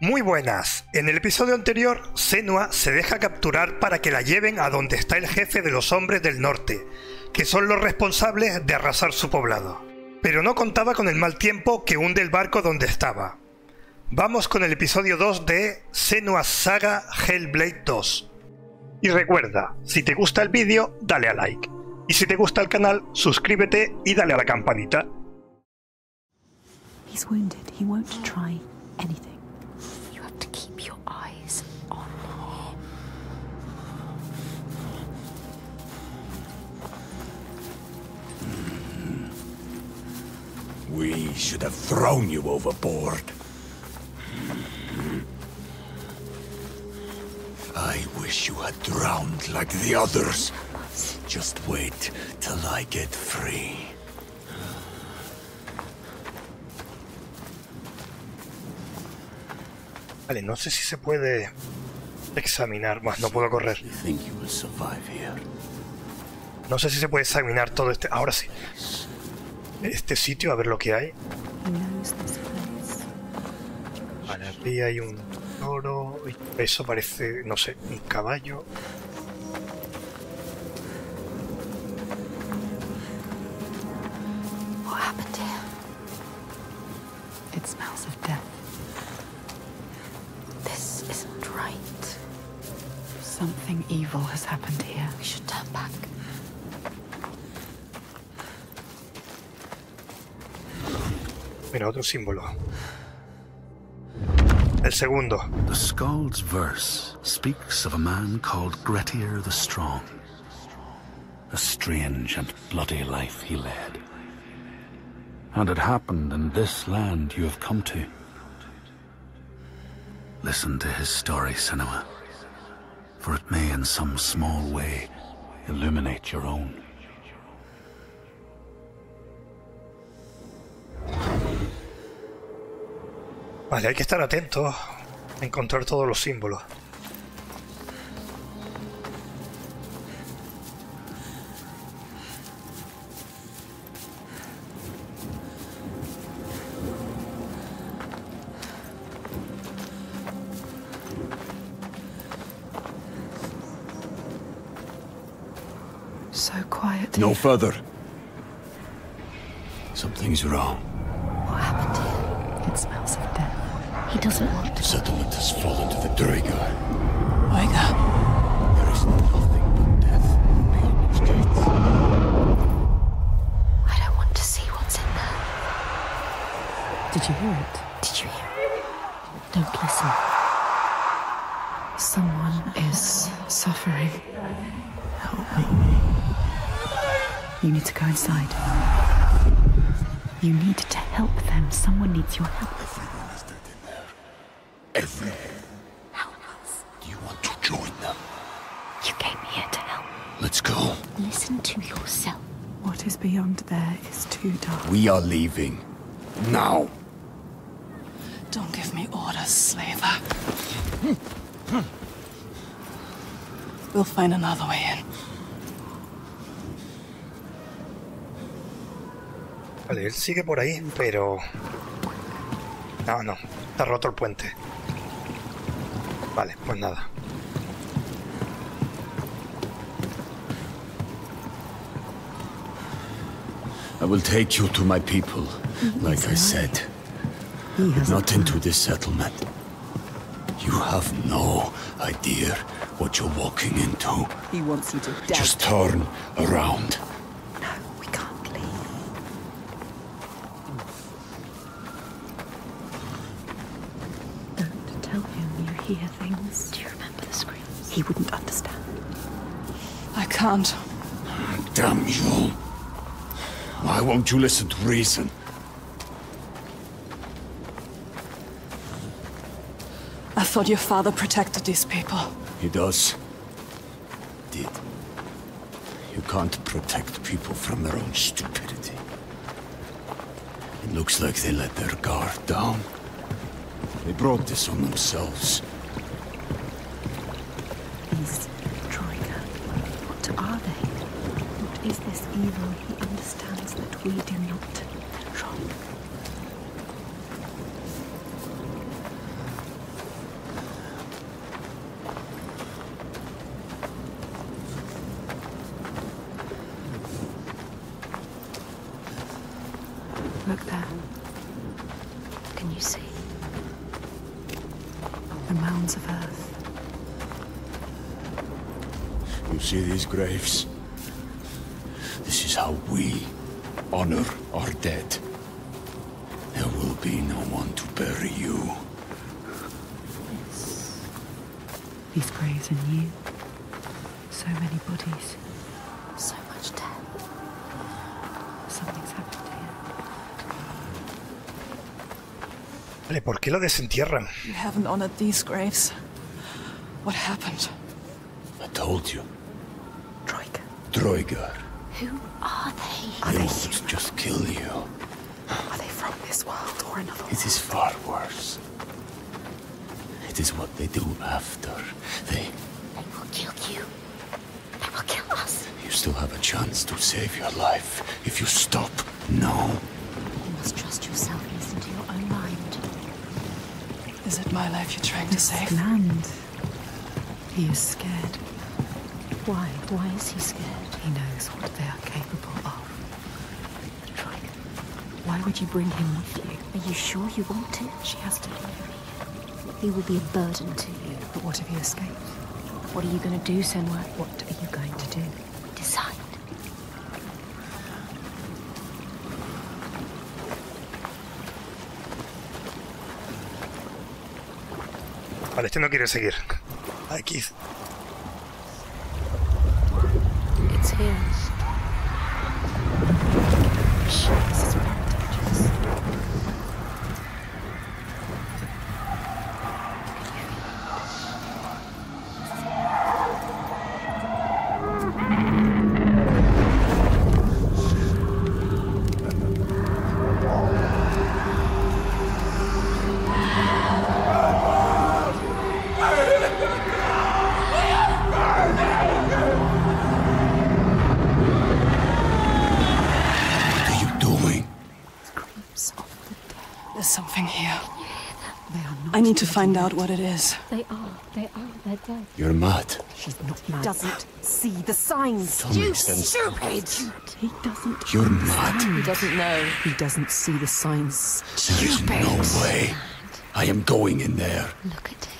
Muy buenas. En el episodio anterior, Senua se deja capturar para que la lleven a donde está el jefe de los hombres del norte, que son los responsables de arrasar su poblado. Pero no contaba con el mal tiempo que hunde el barco donde estaba. Vamos con el episodio 2 de Senua's Saga Hellblade 2. Y recuerda, si te gusta el vídeo, dale a like. Y si te gusta el canal, suscríbete y dale a la campanita. He's wounded. He won't try anything. You have to keep your eyes on him. We should have thrown you overboard. I wish you had drowned like the others. Just wait till I get free. Vale, no sé si se puede examinar, más no puedo correr. No sé si se puede examinar todo este... Ahora sí. Este sitio, a ver lo que hay. Vale, aquí hay un toro. Eso parece, no sé, un caballo. What happened here? It smells of death. This isn't right. Something evil has happened here. We should turn back. Mira, otro símbolo. El segundo. The Skald's verse speaks of a man called Grettir the Strong. A strange and bloody life he led. And it happened in this land you have come to. Listen to his story, Senua, for it may in some small way illuminate your own. Vale, hay que estar atentos a encontrar todos los símbolos. So quiet. No further. Something's wrong. What happened here? It smells of death. He doesn't want The to. settlement has fallen to the Draegar. Oiga. There is nothing but death beyond its gates. I don't want to see what's in there. Did you hear it? Did you hear it? Don't listen. Someone is suffering. Help me. You need to go inside. You need to help them. Someone needs your help. Everyone is dead in there. Everyone. Help us. Do you want to join them? You came here to help. Let's go. Listen to yourself. What is beyond there is too dark. We are leaving. Now. Don't give me orders, slaver. We'll find another way in. Vale, él sigue por ahí, pero... No, está roto el puente. Vale, pues nada. I will take you to my people, like I said. But not into this settlement. You have no idea what you're walking into. He wants you to die. Just turn around. No, we can't leave. Don't tell him you hear things. Do you remember the screams? He wouldn't understand. I can't. Damn you. Why won't you listen to reason? I thought your father protected these people. He does. Did. You can't protect people from their own stupidity. It looks like they let their guard down. They brought this on themselves. These Troika, what are they? What is this evil he understands that we do not? Wrong. Look there. Can you see? The mounds of earth. You see these graves? This is how we honor our dead. There will be no one to bury you. These graves are new. So many bodies. So much death. Something's happened here. Vale, ¿por qué lo desentierran? You haven't honored these graves. What happened? I told you. Troika. Droigar. Who are they? Are They they won't human? just kill you. Are they from this world or another? It is far worse. It is what they do after. They will kill you. They will kill us. You still have a chance to save your life if you stop now. You must trust yourself and listen to your own mind. Is it my life you're trying to save? Land. He is scared. Why? Why is he scared? He knows what they are capable of. Troika, Why would you bring him with you? are you sure you want to? She has to leave. He will be a burden to you. But what if he escapes? What are you going to do, Senua? What are you going to do? Decide. Vale, este no quiere seguir. Aquí. It's here. Shh, this is very dangerous. What are you doing? Screams of the dead. There's something here. They are not. I need to find out what it is. They're dead. You're mad. She's not mad. Doesn't see the signs. Don't make sense. Stupid! He doesn't. You're mad. He doesn't know. He doesn't see the signs. There is no way. I am going in there. Look at him.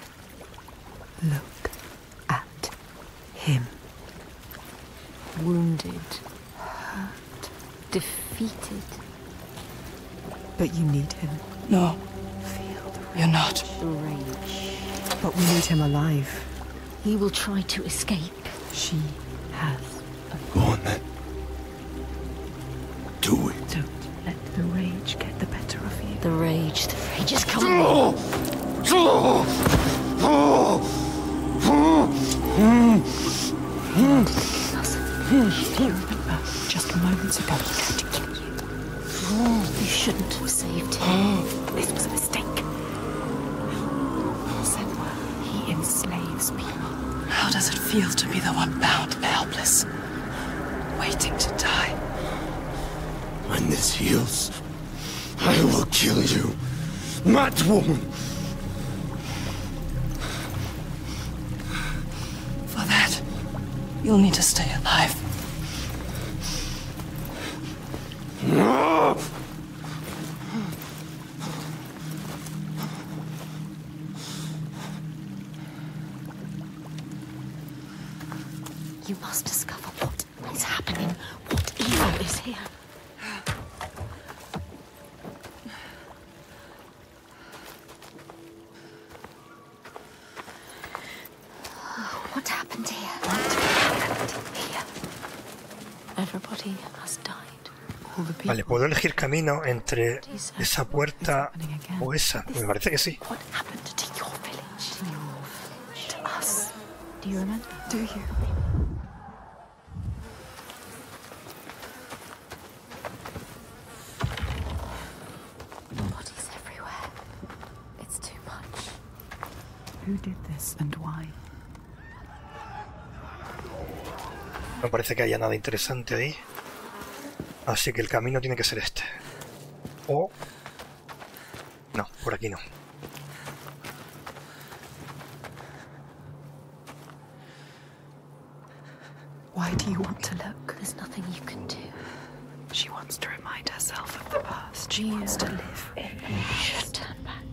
Look at him. Wounded. Hurt. Defeated. But you need him. No, Feel the you're not. The rage. But we need him alive. He will try to escape. She has. Go on then. Do it. Don't let the rage get the better of you. The rage is coming. Remember, just moments ago, he tried to kill you. You shouldn't have saved him. This was a mistake. Senua, he enslaves people. How does it feel to be the one bound and helpless? Waiting to die. When this heals, I will kill you. Mad woman. For that, you'll need to stay alive. You must discover what is happening. What evil is here? What happened here? What happened here? Everybody has died. All the people. Vale, ¿puedo elegir camino entre esa puerta o esa? Me parece que sí. What happened to your village? To your village. To us? Do you remember? Do you? Bodies everywhere. It's too much. Who did this and why? No parece que haya nada interesante ahí. Así que el camino tiene que ser este. O... no, por aquí no. Why do you want to look? There's nothing you can do. She wants to remind herself of the past. genes to live in. You should turn back.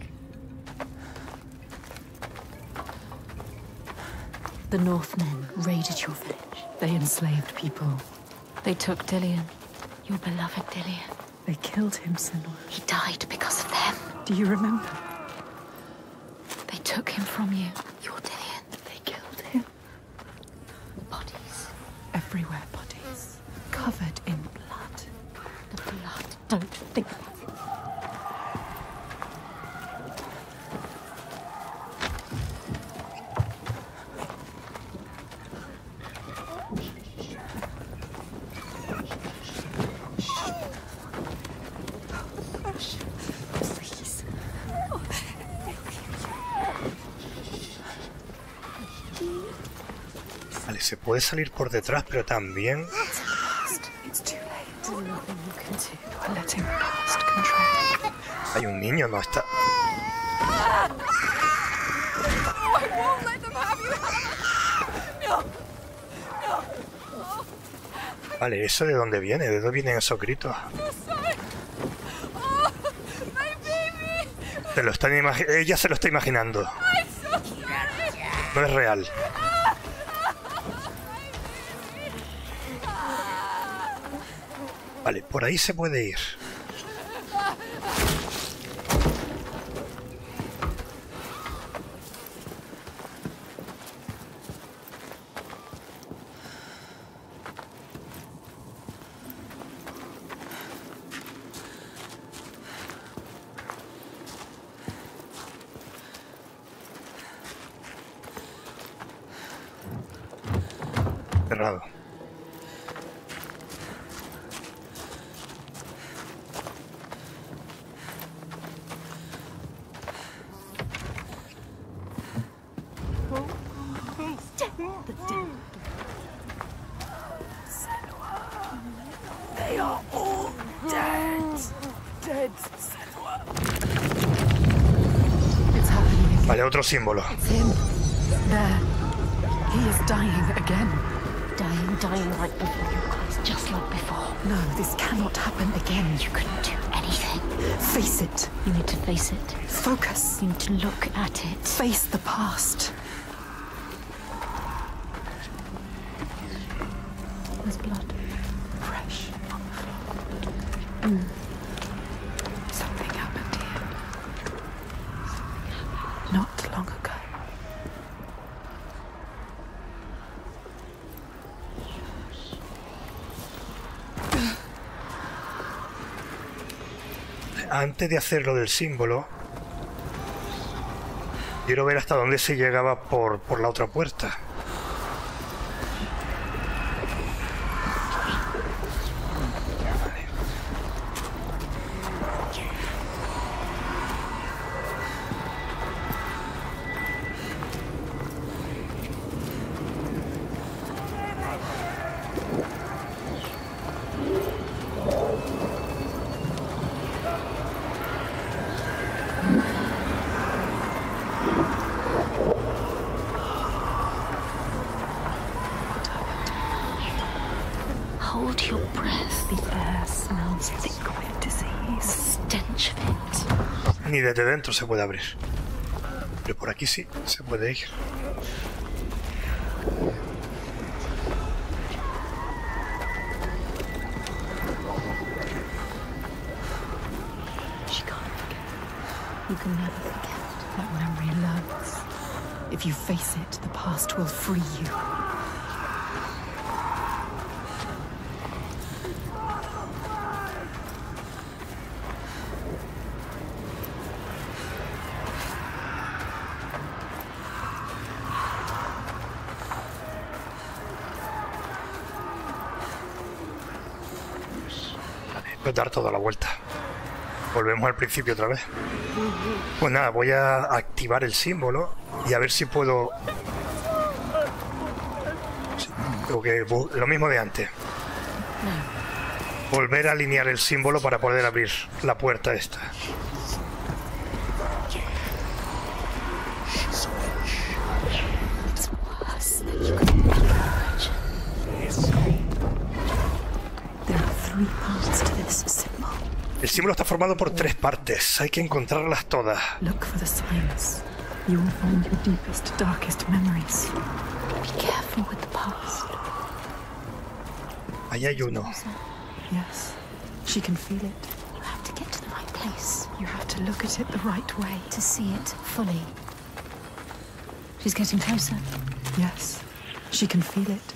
The Northmen raided your village. They enslaved people. They took Dillion, your beloved Dillion. They killed him, Senua. He died because of them. Do you remember? They took him from you, your Dillion. They killed him. Bodies. Everywhere bodies. Covered in blood. The blood. Don't think. Vale, se puede salir por detrás, pero también... It's too late. There's nothing you can do. You're letting the past control. Hay un niño, no está... Vale, ¿eso de dónde viene? ¿De dónde vienen esos gritos? Ella se lo está imaginando. No es real. Vale, por ahí se puede ir. Cerrado. They are all dead. Dead, Senua. It's happening again. Vale, otro símbolo. It's him. There. He is dying again. Dying right before your eyes, just like before. No, this cannot happen again. You couldn't do anything. Face it. You need to face it. Focus. You need to look at it. Face the past. There's blood. Fresh on the floor. Something happened here. Not long ago. Antes de hacer lo del símbolo, quiero ver hasta dónde se llegaba por la otra puerta. Hold your breath. The air smells thick with disease. Stench of it. Ni desde dentro se puede abrir. Pero por aquí sí se puede ir. She can't forget. You can never forget. That memory learns. If you face it, the past will free you. Voy a dar toda la vuelta. Volvemos al principio otra vez. Pues nada, voy a activar el símbolo y a ver si puedo... Sí, creo que lo mismo de antes. Volver a alinear el símbolo para poder abrir la puerta esta. It's worse than you could ever imagine. There are 3 parts to this symbol. El símbolo está formado por 3 partes. Hay que encontrarlas todas. Look for the signs. You will find your deepest, darkest memories. Be careful with the past. Ahí hay uno. Yes, she can feel it. You have to get to the right place You have to look at it the right way. to see it fully. She's getting closer. Yes, she can feel it.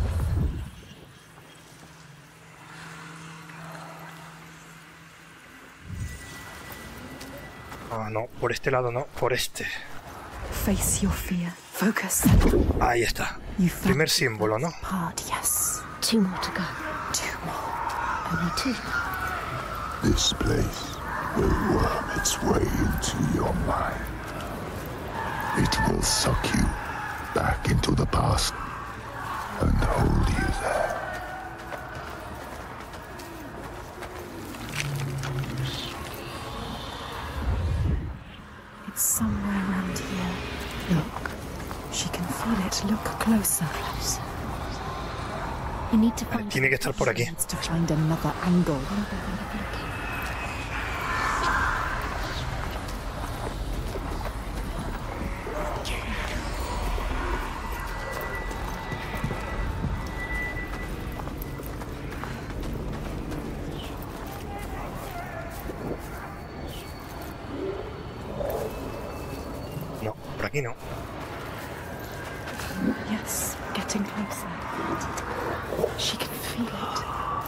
Ah, no, por este lado no, por este. Face your fear. Focus. Ahí está. You found Primer símbolo, ¿no? part, yes. 2 more to go. 2 more. Only 2. This place will worm its way into your mind. It will suck you back into the past and hold you there. It's somewhere around here. Look. She can feel it. Look closer. You need to find Tiene que estar por aquí. Needs to find another angle. No, por aquí no. Yes, getting closer. She can feel it.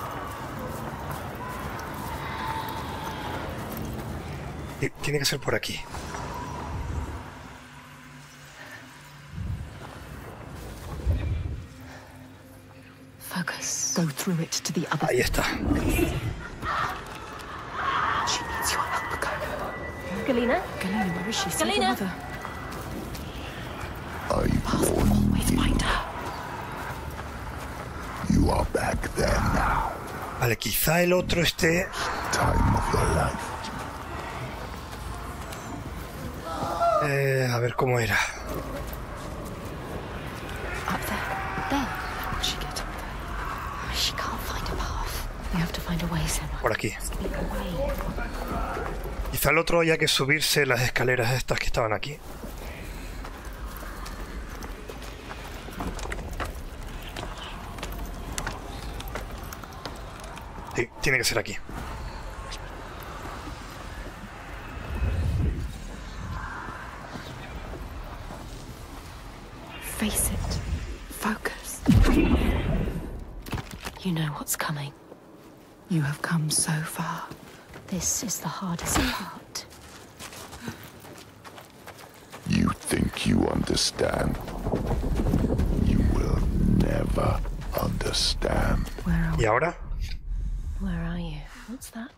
Tiene que ser por aquí. focus. Go through it to the other. Ahí está. She needs your help. Go. Galena? Galena, where is she? Save Galena? your mother. I warn Always you. find her. You are back there now. Vale, quizá el otro esté... Time of your life. a ver cómo era. Up there. There. How will she get up there? She can't find a path. We have to find a way, Sam. Por aquí. Speak a way. Quizá el otro haya que subirse las escaleras estas que estaban aquí. Sí, tiene que ser aquí. Face it. Focus. You know what's coming. You have come so far. This is the hardest part. You think you understand. You will never understand. Where are ¿Y we? ahora? Where are you? What's that?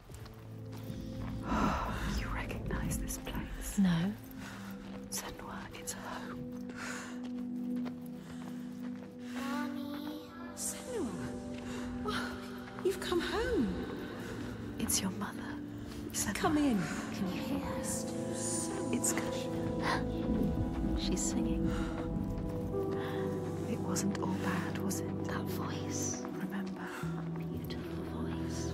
You recognize this place? No. Senua, it's home. You've come home. It's your mother. Senua. Come in. Can you hear her? It's Galena. She's singing. It wasn't all bad, was it? That voice. Remember. Beautiful voice.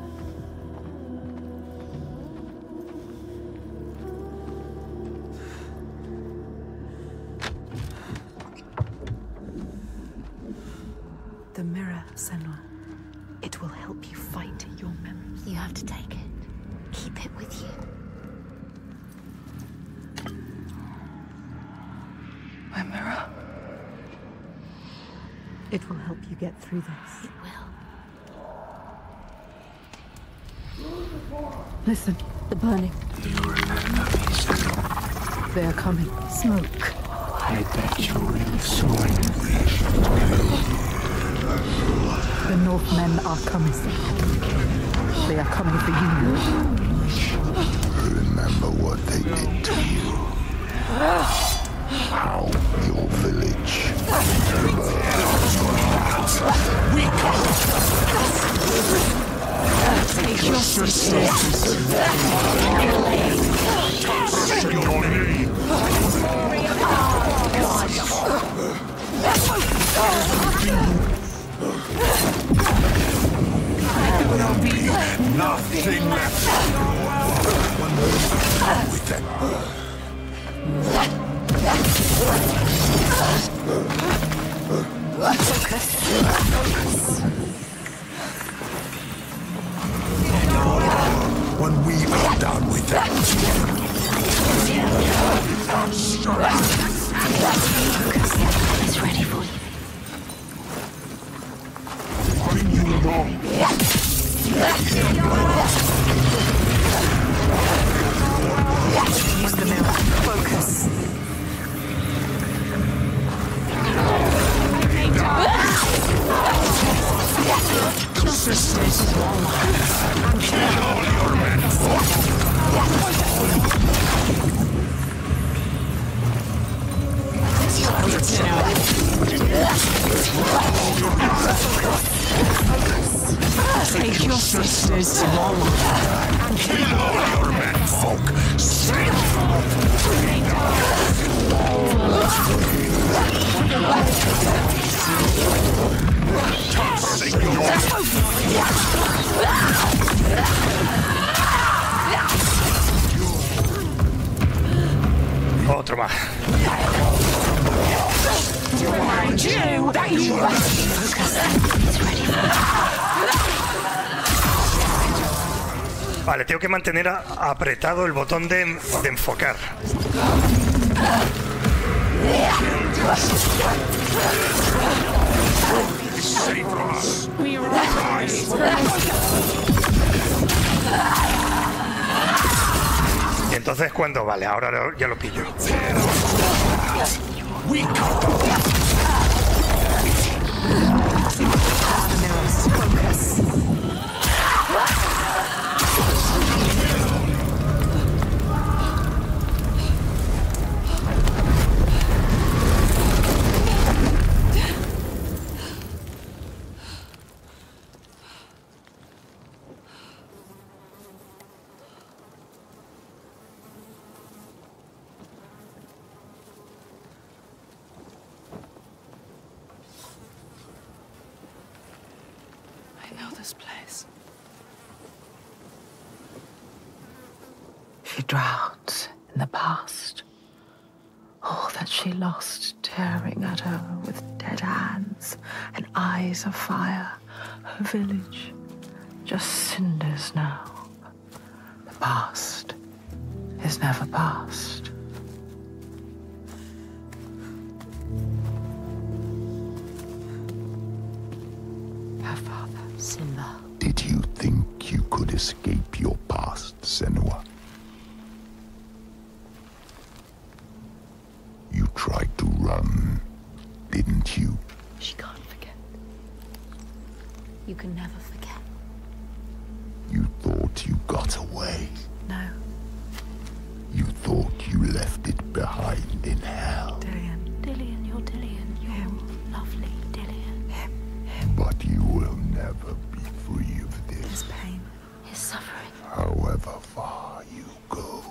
The mirror, Senua. It will help you fight your memories. You have to take it. Keep it with you. My mirror. It will help you get through this. It will. Listen, the burning. They are coming. Smoke. I bet you really saw it. The Northmen are coming. They are coming for you. Remember what they did to you. How your village. will be nothing left. With them. When we are done with them. It's ready for you. Bring you along. Use the mirror. Focus. Sisters. Kill all your men. Take your sisters to Moloch. Kill all your men, folk. Otro más. Vale, tengo que mantener apretado el botón de enfocar. Y entonces cuando vale, ahora ya lo pillo. I know this place. She drowns in the past. All that she lost tearing at her with dead hands and eyes of fire. Her village, just cinders now. The past is never past. Her father, Simba. Did you think you could escape your past, Senua? You tried to run, didn't you? She can't forget. You can never forget. You thought you got away. No, You thought you left it behind in hell. Dillian. Dillian, you're Dillian. You're lovely, Dillian. But you will never be free of His this, pain. His suffering. however far you go.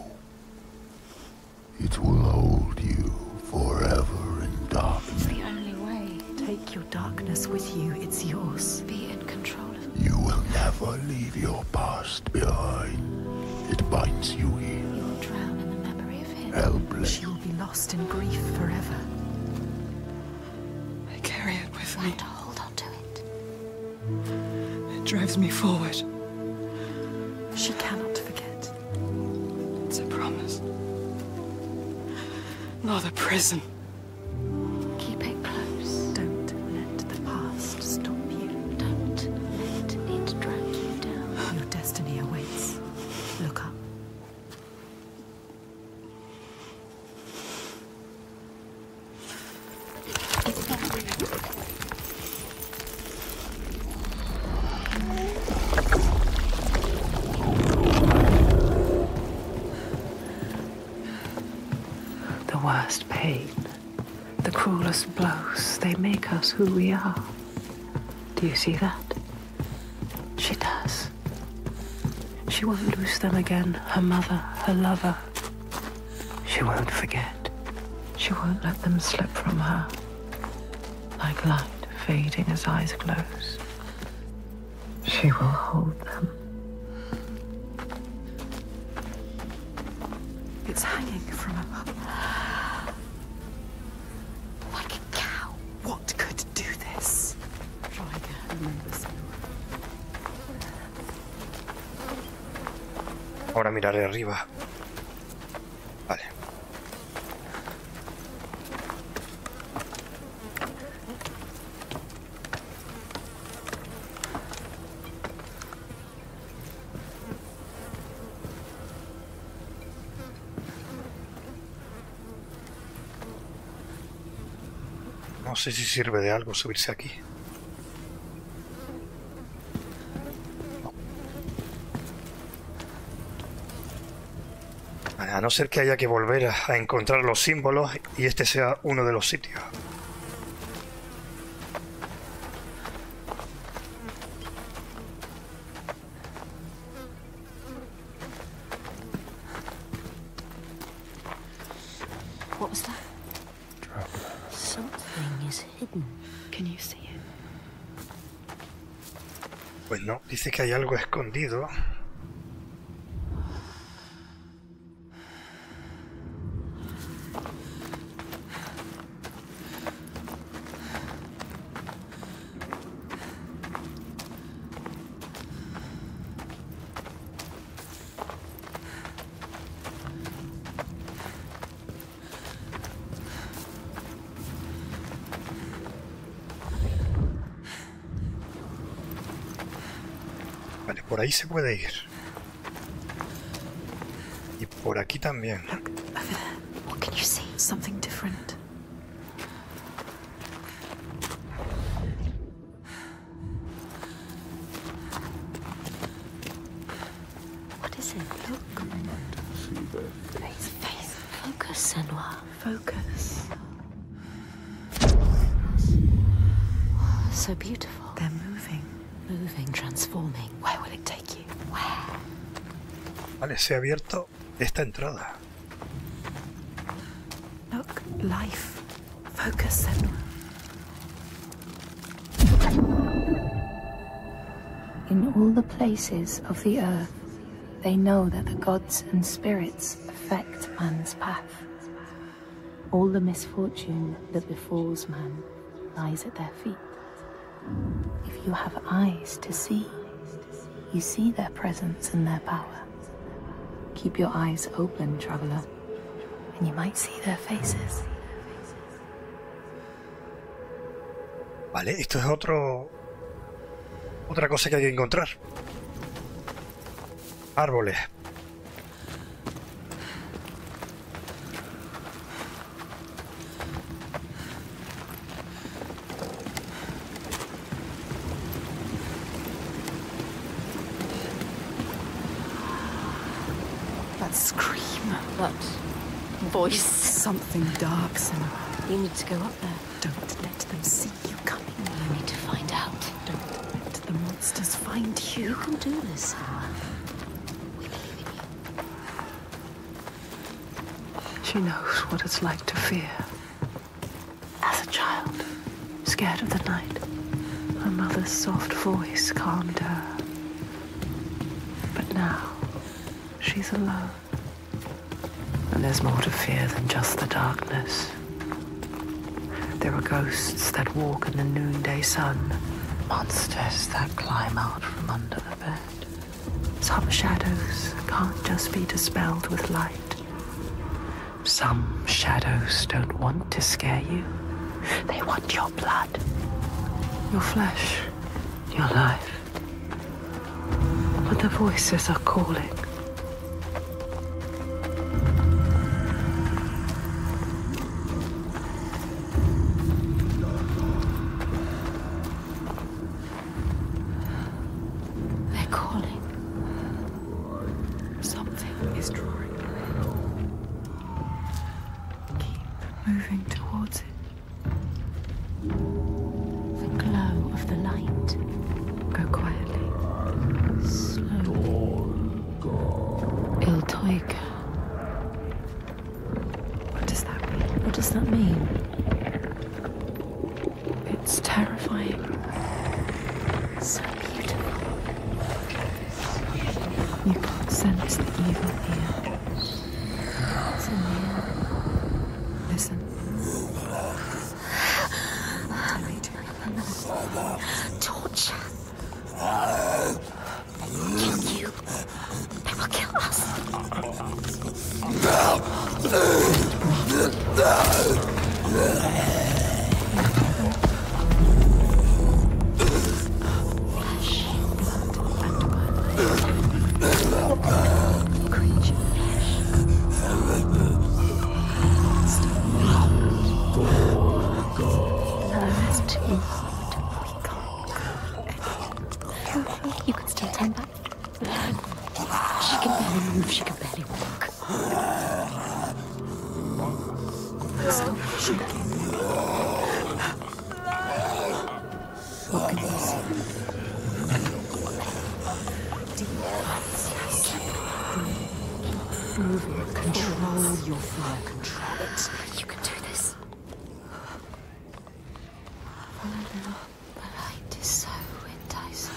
It will hold you forever in darkness. The only way. Take your darkness with you. It's yours. Be in control of it. You will never leave your past behind. It binds you here, You'll drown in the memory of him. helpless. She will be lost in grief forever. I carry it with me. Learn to hold on to it. It drives me forward. She cannot forget. It's a promise. Not a prison. Keep it close. Don't let the past stop you. Don't let it drag you down. Your destiny awaits. Look up. The worst pain, the cruelest blows, they make us who we are. Do you see that? She does. She won't lose them again, her mother, her lover. She won't forget. She won't let them slip from her. Like light fading as eyes close. She will hold them. It's hanging from above. Like a cow. What could do this? Riker, remember Senua. Ahora miraré arriba. Vale. No sé si sirve de algo subirse aquí. No. A no ser que haya que volver a encontrar los símbolos y este sea uno de los sitios. What was that? Something is hidden. Can you see it? Pues no, dice que hay algo escondido. Vale, por ahí se puede ir. Y por aquí también. Look, over there. What can you see? Something different. What is it? Look. Face. Focus, Senua. Focus. So beautiful. They're moving. Moving, transforming. Where will it take you? Where? Vale, se ha abierto esta entrada. Look, life. Focus, Senua. In all the places of the earth, they know that the gods and spirits affect man's path. All the misfortune that befalls man lies at their feet. If you have eyes to see, you see their presence and their power. Keep your eyes open, traveler, and you might see their faces. Vale, esto es otra cosa que hay que encontrar. Árboles. That scream. That voice. Something dark, Senua. You need to go up there. Don't let them see you coming. You need to find out. Don't let the monsters find You you. can do this, Senua. We believe in you. She knows what it's like to fear. As a child, scared of the night, her mother's soft voice calmed her. But now, she's alone. And there's more to fear than just the darkness. There are ghosts that walk in the noonday sun, monsters that climb out from under the bed. Some shadows can't just be dispelled with light. Some shadows don't want to scare you. They want your blood, your flesh, your life. But the voices are calling. They're calling. Something is drawing you in. Keep moving towards it. The glow of the light. Go quietly. Slowly. Il Toiga. What does that mean? What does that mean? It's terrifying. So beautiful. sense the evil here. It's in the air. Listen. Tell me to. Torture. Kill you. They will kill us. You can still turn back. She can barely move, she can barely walk. Stop shaking. What can you see? Move it. Control your fear. Control it. You can do this. The light is so enticing.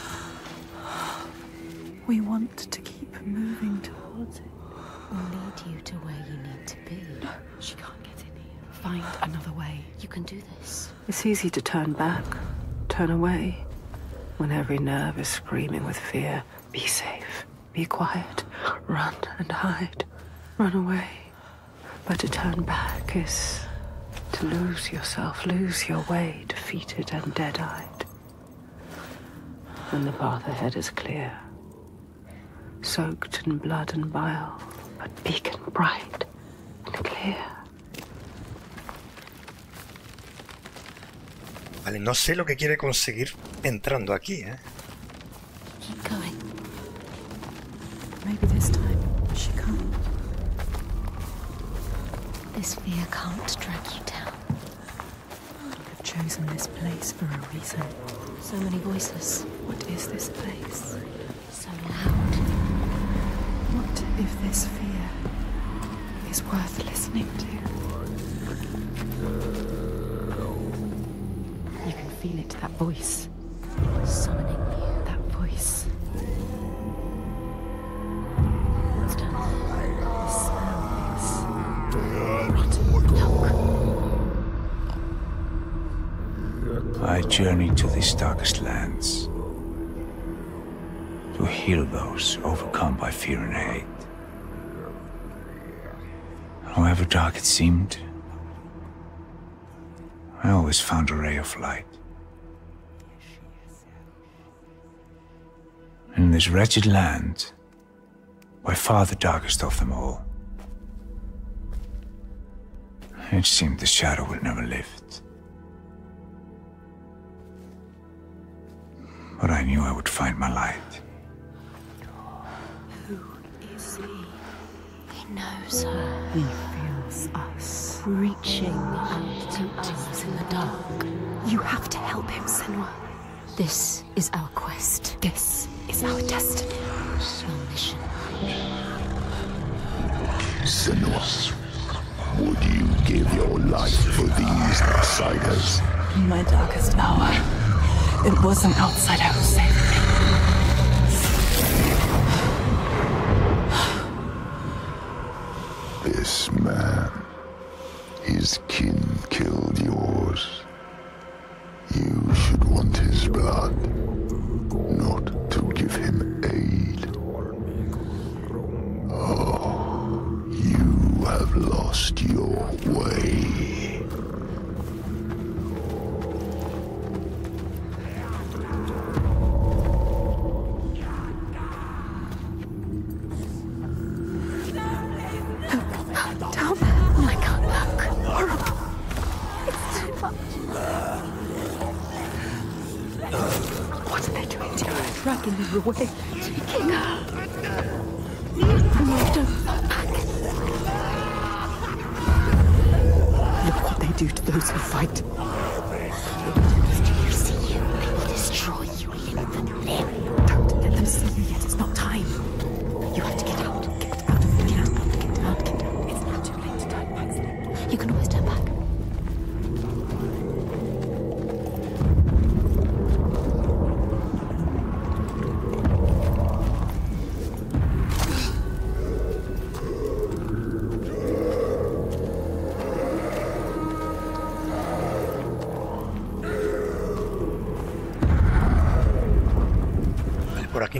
We want to keep moving towards it. We'll lead you to where you need to be. She can't get in here. Find another way. You can do this. It's easy to turn back, turn away, when every nerve is screaming with fear. Be safe, be quiet, run and hide, run away. But to turn back is to lose yourself, lose your way, defeated and dead-eyed. And the path ahead is clear, soaked in blood and bile, but beacon bright and clear. Vale, no sé lo que quiere conseguir entrando aquí, ¿eh? Keep going. Maybe this time she can't. This fear can't drag you down. I've chosen this place for a reason. So many voices. What is this place? So loud. What if this fear is worth listening to? You can feel it, that voice. Summoning you. That voice. What's done? The smell is I journey to these darkest lands to heal those overcome by fear and hate. However dark it seemed, I always found a ray of light. In this wretched land, by far the darkest of them all, it seemed the shadow would never lift. But I knew I would find my light. who is he? He knows her. He feels us. Reaching out to us in the dark. You have to help him, Senua. This is our quest. This is our destiny. Our mission. Senua, would you give your life for these outsiders? In my darkest hour, it was an outsider who saved me. This man, his kin killed yours. You should want his blood, not to give him aid. Oh, you have lost your way. Down. I can't look. Horrible. It's too much. What are they doing to you? Dragging you away. Taking her. No, don't fall back. Look what they do to those who fight. Do you see you? They will destroy you limb from limb. Don't let them see you yet. It's not time. You have to get out. Get out of the camp. Get out. Get out. It's now too late to turn back. You can always turn back.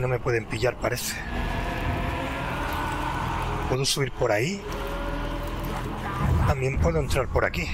no me pueden pillar, parece. ¿Puedo subir por ahí? También puedo entrar por aquí.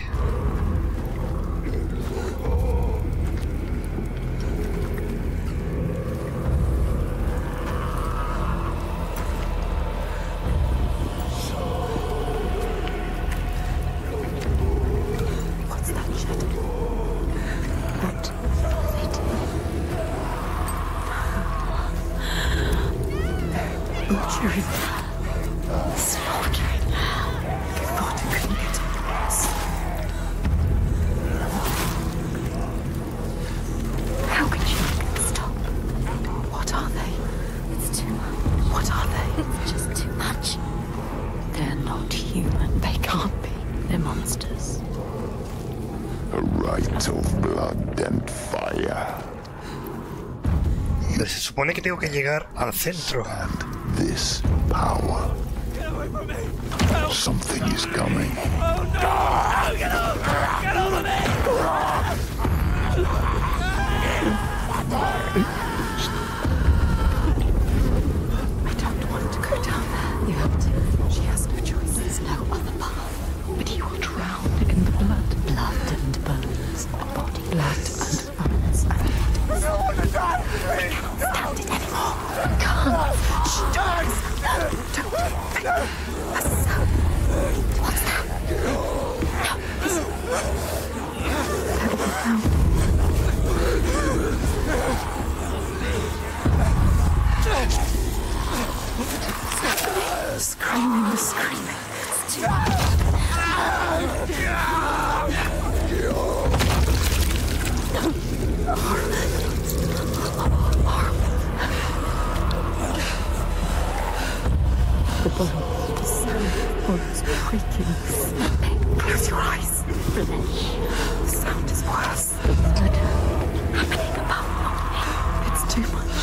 Se supone que tengo que llegar al centro. This power. Something is coming. Oh no! Get over me! I don't want to go down there. You have to. She has no choice. There's no other path. But he will drown in the blood. Blood and bones. A body. Blood and bones. And bodies. I cannot stand it anymore. I can't. Shh, don't. A sound. What's that? No, listen. That is a sound. Screaming. It's too the bones, the sound, bones creaking, snapping. Close your eyes. The sound is worse. The blood happening above me. It's too much.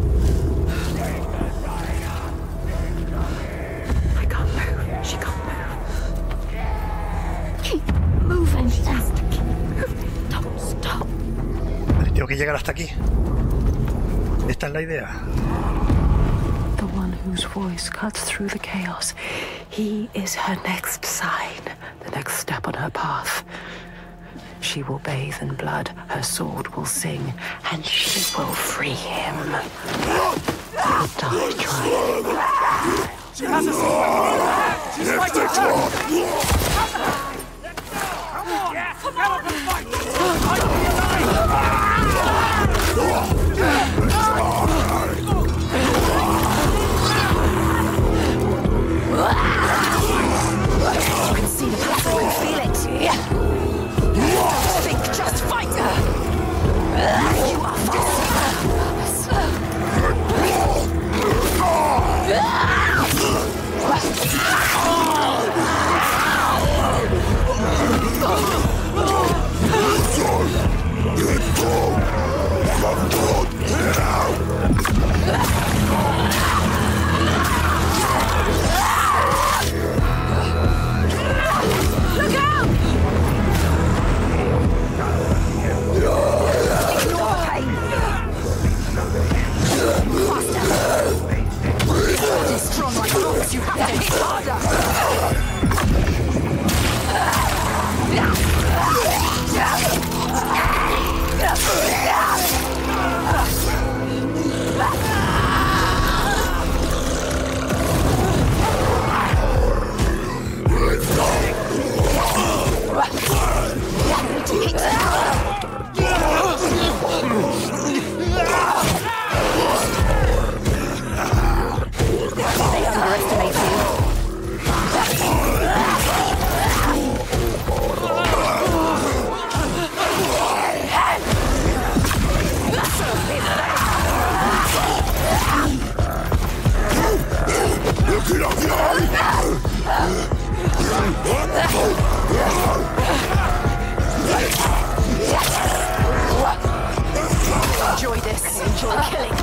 I can't move. She can't move. Keep moving. She has to keep moving. Don't stop. Vale, tengo que llegar hasta aquí. Esta es la idea. The one whose voice cuts through the chaos. He is her next sign, the next step on her path. She will bathe in blood, her sword will sing, and she will free him. He'll die trying. She has a sword! She's fighting her! Come on! Get up and fight! Fight for your life! You can see the path, you can feel it. Don't think, just fight her. You are strong like rocks, you have to hit harder! They underestimate you. Enjoy this. Enjoy killing.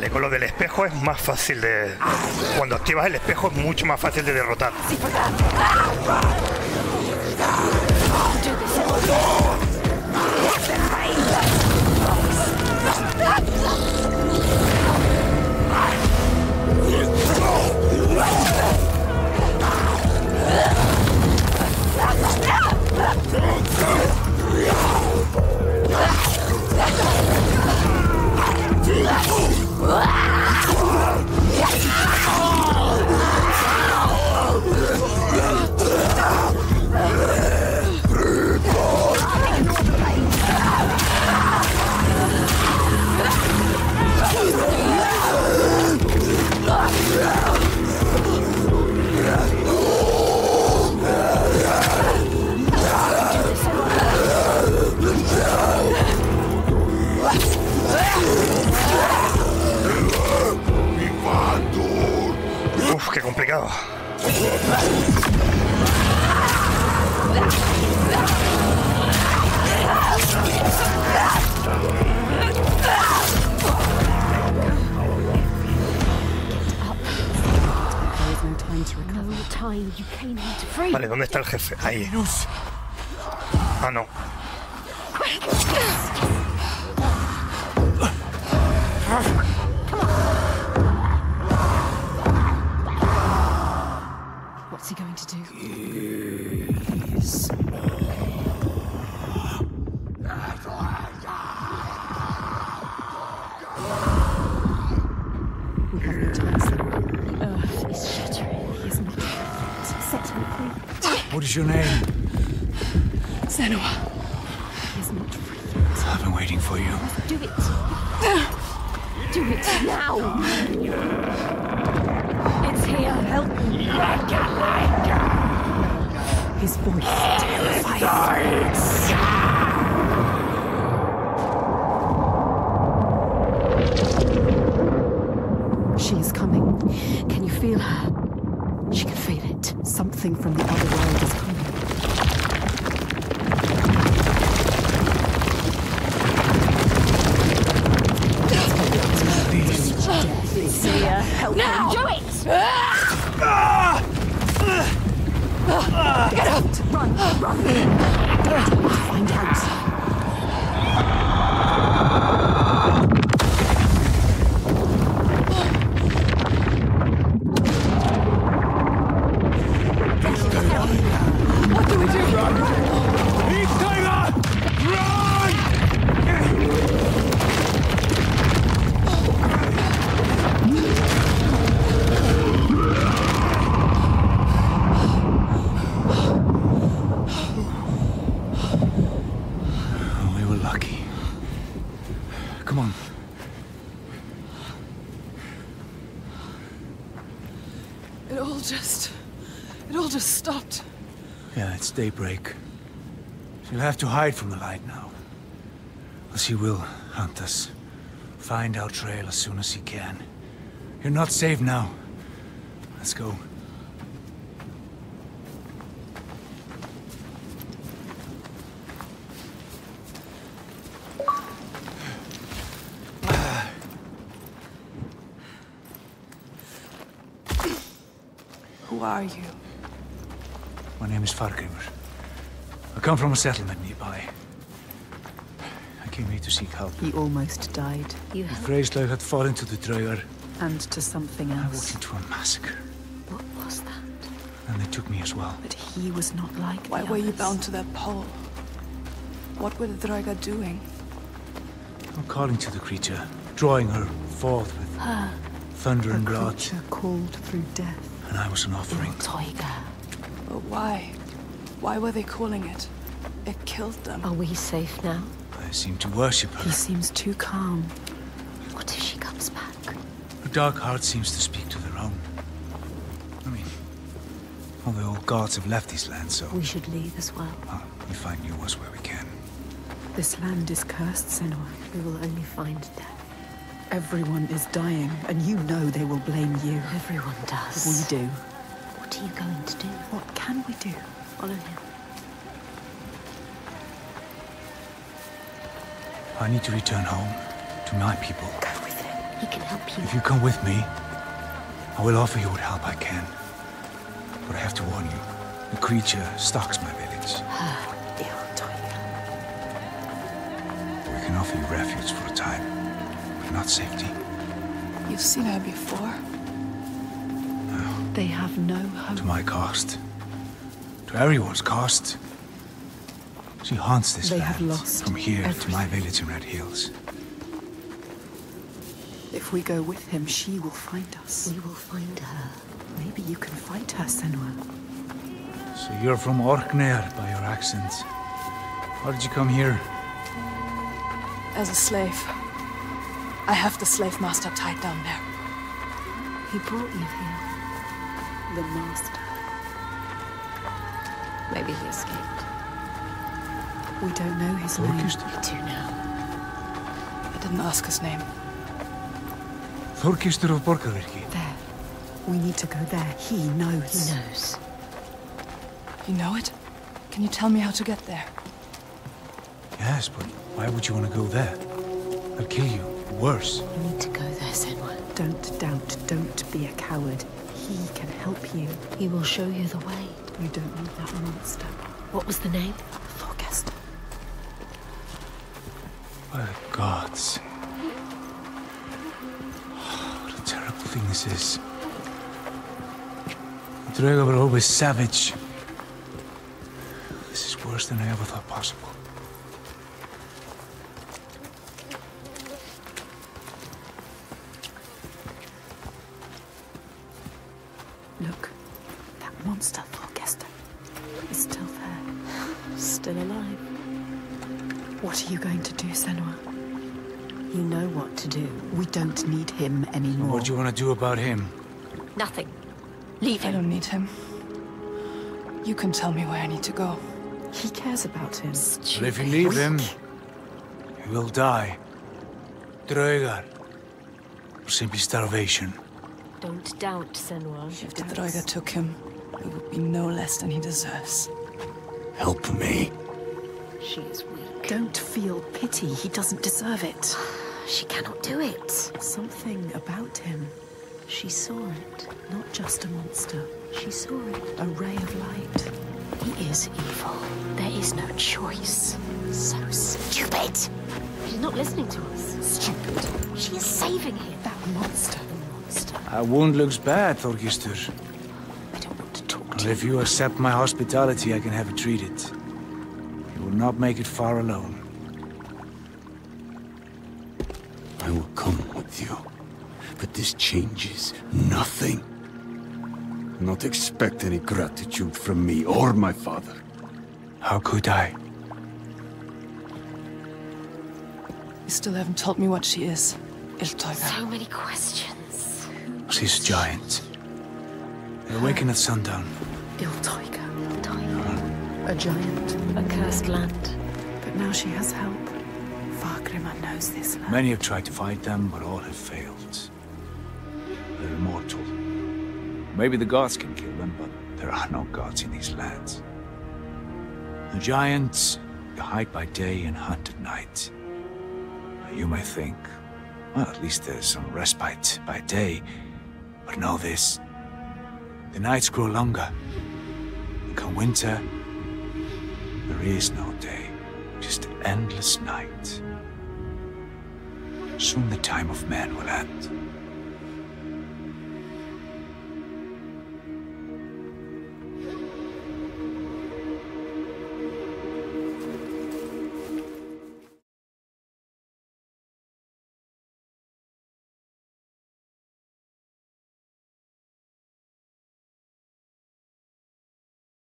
Vale, con lo del espejo es más fácil de... Cuando activas el espejo es mucho más fácil de derrotar. Uf, qué complicado. Vale, ¿dónde está el jefe? Ahí. Ah, no. What's he going to do? We have no time, sir. The earth is shattering. He is not perfect. Set him free. What is your name? Senua. He is not free. I've been waiting for you. Do it. Do it now. It's here. Help me. His voice terrifies. She is coming. Can you feel her? She can feel it. Something from the other world is coming. It's here. Help now. Do it. Get out! Run! Run! Find out. What do we do? Run! Leave Taylor! Run! We were lucky. Come on. It all just stopped. Yeah, it's daybreak. You'll have to hide from the light now. Else he will hunt us. Find our trail as soon as he can. You're not safe now. Let's go. Who are you? My name is Fargrimur. I come from a settlement nearby. I came here to seek help. He almost died. You The help. Freyslaug had fallen to the Draugar. And to something I walked else. into a massacre. What was that? And they took me as well. But he was not like Why the were you others. bound to that pole? What were the Draugar doing? I'm calling to the creature, drawing her forth with thunder A and blood. creature called through death. And I was an offering. Toiga. But why? Why were they calling it? It killed them. Are we safe now? I seem to worship He her. seems too calm. What if she comes back? Her dark heart seems to speak to their own. I mean, all the old gods have left this land, so We should leave as well. we find new ones where we can. This land is cursed, Senua. We will only find death. Everyone is dying, and you know they will blame you. Everyone does. We do. What are you going to do? What can we do? Follow him. I need to return home to my people. Go with him. He can help you. If you come with me, I will offer you what help I can. But I have to warn you, the creature stalks my village. We can offer you refuge for a time, but not safety. You've seen her before. They have no hope. To my cost. To everyone's cost. She haunts this They land, have lost from here to everything. my village in Red Hills. If we go with him, she will find us. We will find her. Maybe you can fight her, Senua. So you're from Orkneyr by your accent. How did you come here? As a slave. I have the slave master tied down there. He brought you here. The master. Maybe he escaped. We don't know his name. Þorgisstur. You do now. I didn't ask his name. Þorgisstur of Borgarvirki. There. We need to go there. He knows. He knows. You know it? Can you tell me how to get there? Yes, but why would you want to go there? They'll kill you. Worse. You need to go there, Senua. Don't doubt. Don't be a coward. He can help you. He will show you the way. You don't need that monster. What was the name? Thorgestr. By the gods. What a terrible thing this is. The Draugr were always savage. This is worse than I ever thought possible. Look. That monster, Thorgestr, is still there. Still alive. What are you going to do, Senua? You know what to do. We don't need him anymore. What do you want to do about him? Nothing. Leave I him. don't need him. You can tell me where I need to go. He cares about him. But if you leave him, he will die. Draugr. Or simply starvation. Don't doubt, Senua. If the Draugr took him, it would be no less than he deserves. Help me. She is weak. Don't feel pity. He doesn't deserve it. She cannot do it. Something about him. She saw it. Not just a monster. She saw it. A ray of light. He is evil. There is no choice. So stupid. She's not listening to us. Stupid. She is saving him. That monster. That wound looks bad, Þorgisstur. I don't want to talk But to you. if you accept my hospitality, I can have it treated. You will not make it far alone. I will come with you. But this changes nothing. Not expect any gratitude from me or my father. How could I? You still haven't told me what she is. Ildtauga. So many questions. She's a giant. They awaken at sundown. Ildtauga. Time. A giant. A cursed land. But now she has help. Fargrimr knows this land. Many have tried to fight them, but all have failed. They're immortal. Maybe the gods can kill them, but there are no gods in these lands. The giants, they hide by day and hunt at night. You may think, well, at least there's some respite by day. But know this. The nights grow longer. And come winter, there is no day. Just endless night. Soon the time of man will end.